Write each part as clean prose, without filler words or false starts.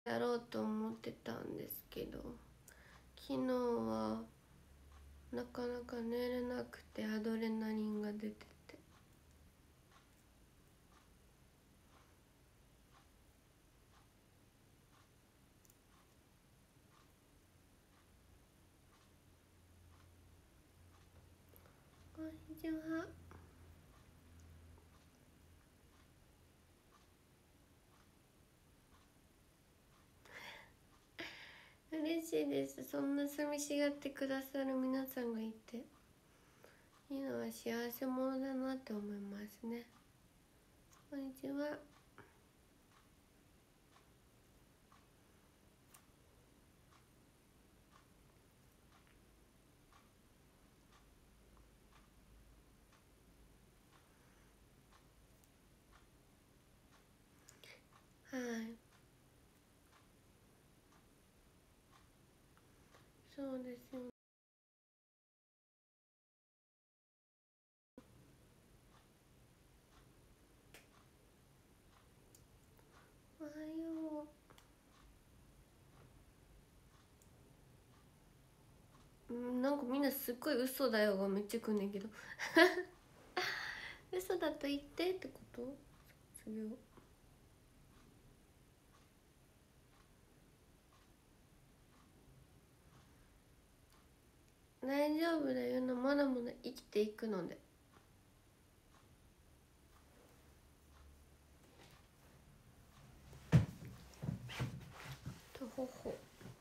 やろうと思ってたんですけど、昨日はなかなか寝れなくてアドレナリンが出てて、こんにちは。嬉しいです。そんな寂しがってくださる皆さんがいて、いいのは幸せ者だなって思いますね。こんにちは。はい、そうですよ。おはよう。なんかみんなすっごい嘘だよがめっちゃくんねんけど嘘だと言ってってこと？卒業大丈夫だよな、まだまだ生きていくので。とほほ。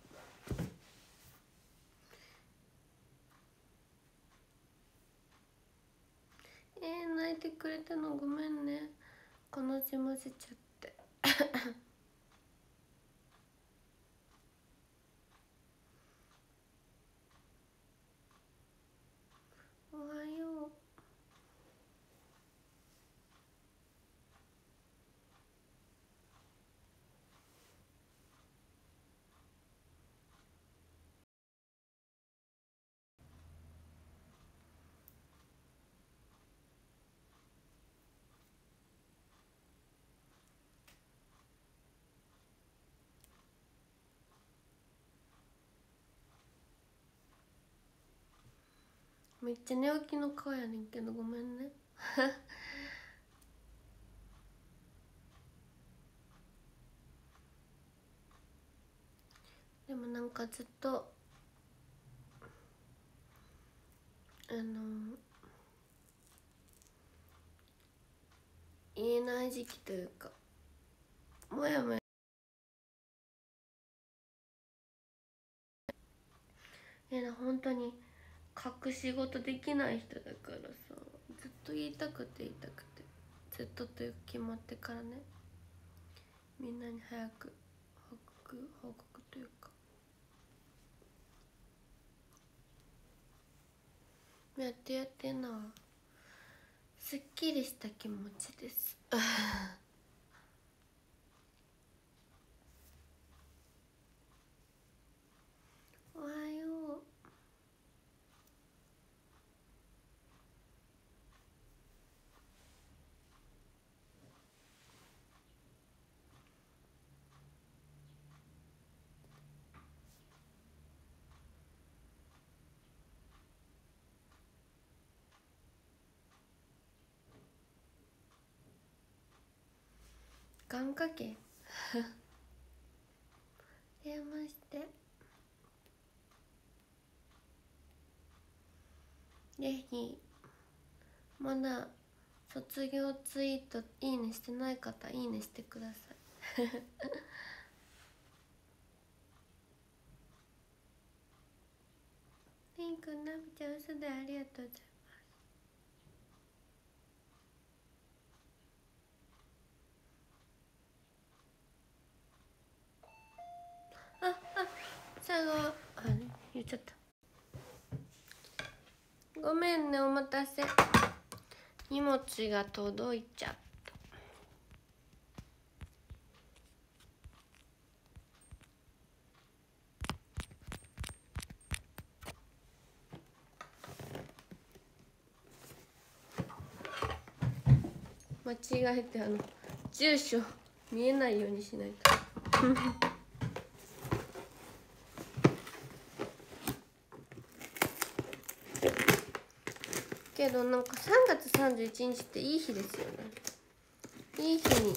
泣いてくれたのごめんね、悲しませちゃっておはよう。めっちゃ寝起きの顔やねんけどごめんねでもなんかずっと言えない時期というか、もやもや、本当に隠し事できない人だからさ、ずっと言いたくて言いたくて、ずっとという決まってからね、みんなに早く報告というかやってんのはすっきりした気持ちですおはよう。願掛け電話して、ぜひまだ卒業ツイートいいねしてない方いいねしてくださいピンクなびちゃん嘘でありがとうございます。最後言っちゃった。ごめんね、お待たせ。荷物が届いちゃった。間違えて住所見えないようにしないとけどなんか3月31日っていい日ですよね。いい日に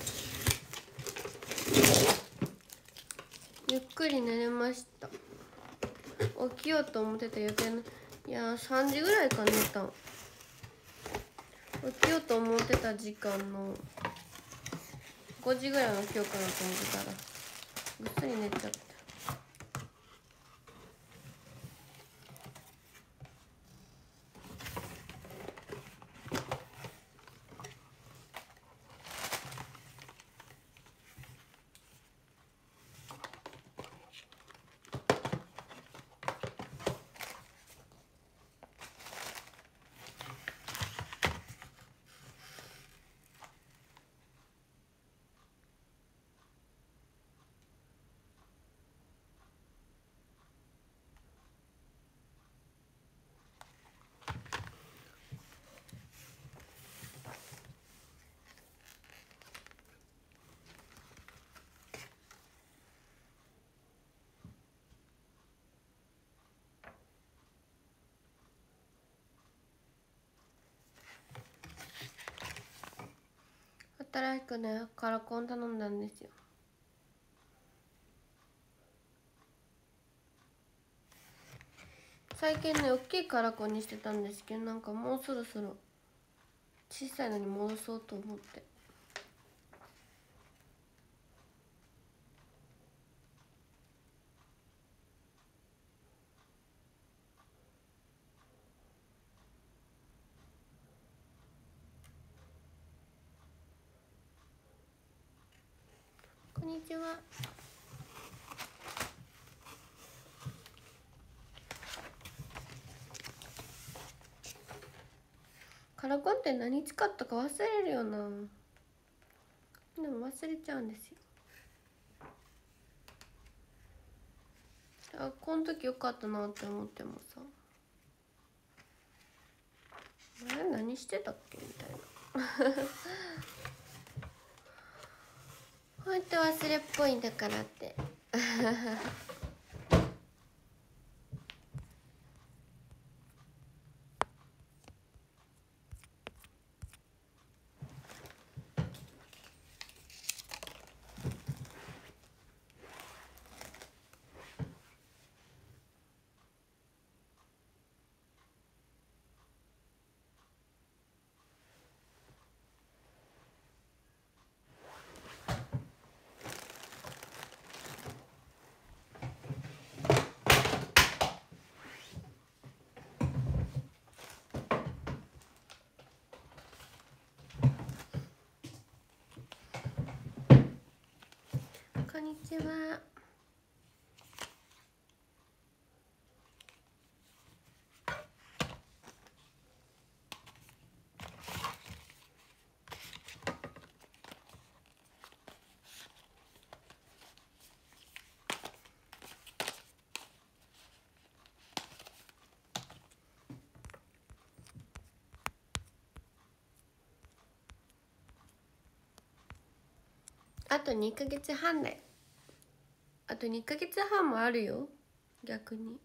ゆっくり寝れました。起きようと思ってた予定の、いや3時ぐらいか寝たん。起きようと思ってた時間の5時ぐらいの今日かなと思ってたらぐっすり寝ちゃった。新しくねカラコン頼んだんですよ。最近ね大きいカラコンにしてたんですけど、なんかもうそろそろ小さいのに戻そうと思って。こんにちは。カラコンって何使ったか忘れるよな。でも忘れちゃうんですよ。あ、この時よかったなって思ってもさ、あれ何してたっけみたいなほんと忘れっぽいんだからってこんにちは。あと2ヶ月半だよ。あと2ヶ月半もあるよ逆に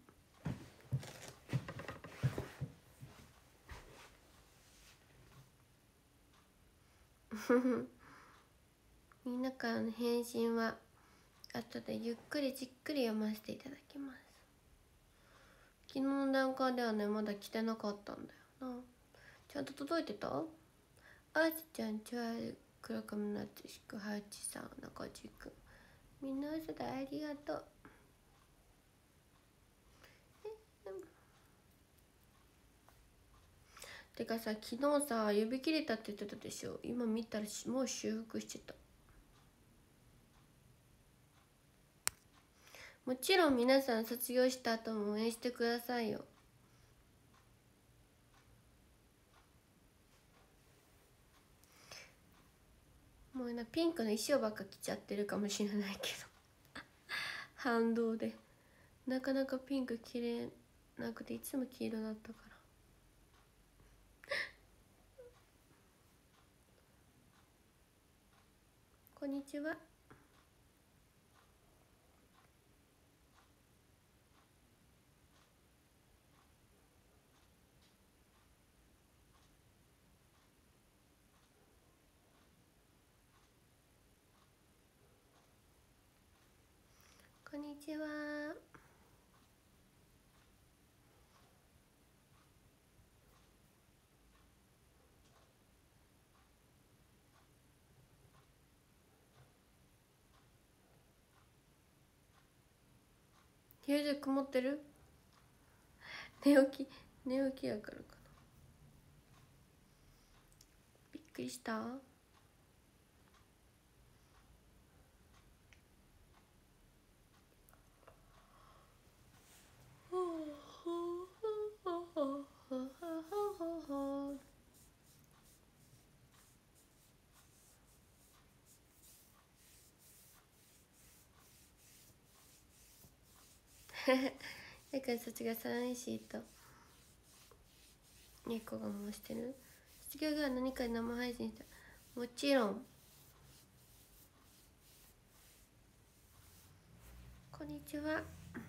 みんなからの返信は後でゆっくりじっくり読ませていただきます。昨日の段階ではねまだ来てなかったんだよな。ちゃんと届いてた？あーちちゃん、ちわる、黒髪のつしく、はちさん、中地くん、みんな嘘だ、ありがとう。てかさ、昨日さ指切れたって言ってたでしょ。今見たらもう修復してた。もちろん皆さん卒業した後も応援してくださいよ。もうなピンクの衣装ばっか着ちゃってるかもしれないけど反動でなかなかピンク着れなくていつも黄色だったからこんにちは。 んにちは。表情曇ってる？寝起きやからかな。びっくりした。だから卒業寂しいと猫が申してる。卒業後は何か生配信した？もちろん。こんにちは。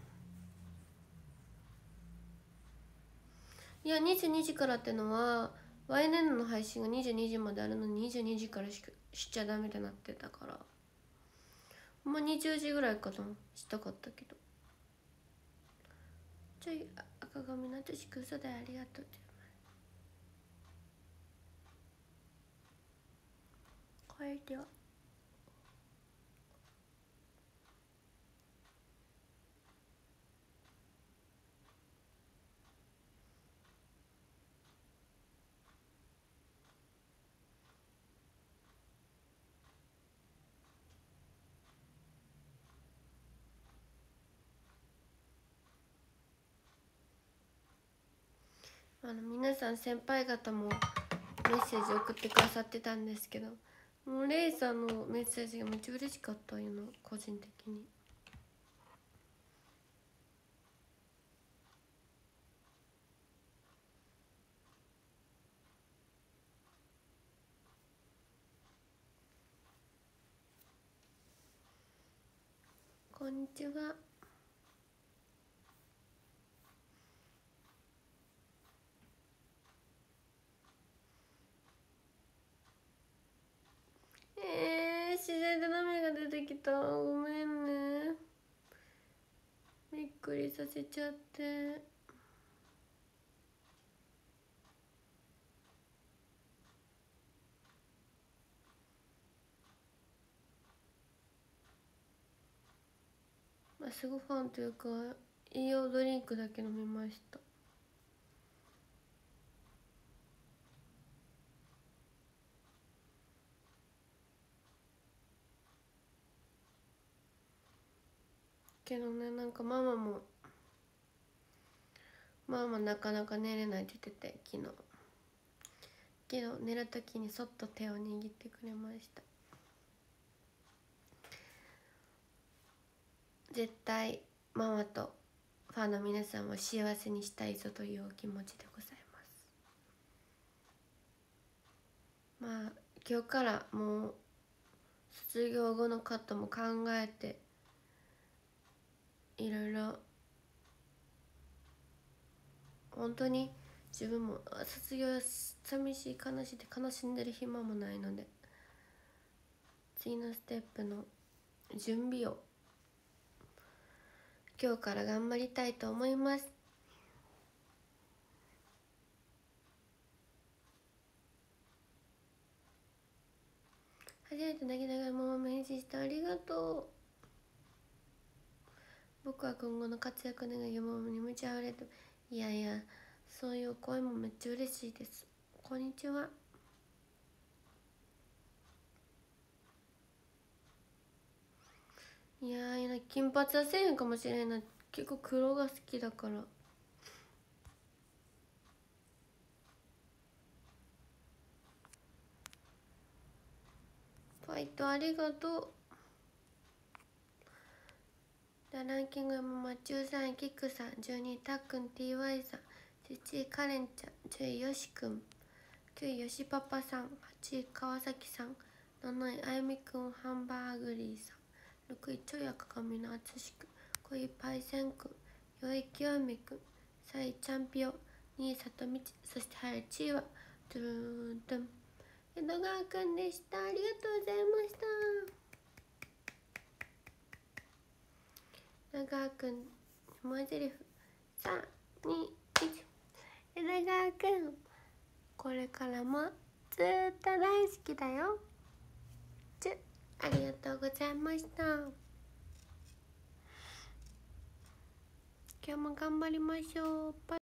いや22時からってのは YNN の配信が22時まであるのに22時からしちゃダメってなってたから、まあ20時ぐらいかなしたかったけど、ちょい赤髪なとしく嘘だよ、ありがとう。これでは皆さん先輩方もメッセージ送ってくださってたんですけど、もうレイさんのメッセージがめっちゃ嬉しかったよな、個人的に。こんにちは。自然と涙が出てきた。ごめんね、びっくりさせちゃって。まあすぐファンというか栄養ドリンクだけ飲みました。けどね、なんかママなかなか寝れないって言ってて、昨日けど寝る時にそっと手を握ってくれました。絶対ママとファンの皆さんを幸せにしたいぞというお気持ちでございます。まあ今日からもう卒業後のことも考えて、いろいろ本当に自分も卒業寂しい悲しいって悲しんでる暇もないので、次のステップの準備を今日から頑張りたいと思います。初めて泣きながらも返信してありがとう。僕は今後の活躍願い、ママに無茶あれと。いやいや、そういう声もめっちゃ嬉しいです。こんにちは。いやー、金髪はせえへんかもしれんな。結構黒が好きだから。ファイトありがとう。じゃあランキングはママ13位キックさん、12位たっくん TY さん、11位カレンちゃん、10位よしくん、9位よしパパさん、8位川崎さん、7位あゆみくんハンバーグリーさん、6位ちょい赤髪のあつしくん、5位パイセンくん、4位きよみくん、3位チャンピオン、2位さとみち、そしてはるちーはドゥルーンドゥン江戸川くんでした。ありがとうございました。 長くん文字リフ321。枝川くんこれからもずっと大好きだよ。ありがとうございました。今日も頑張りましょう。バイ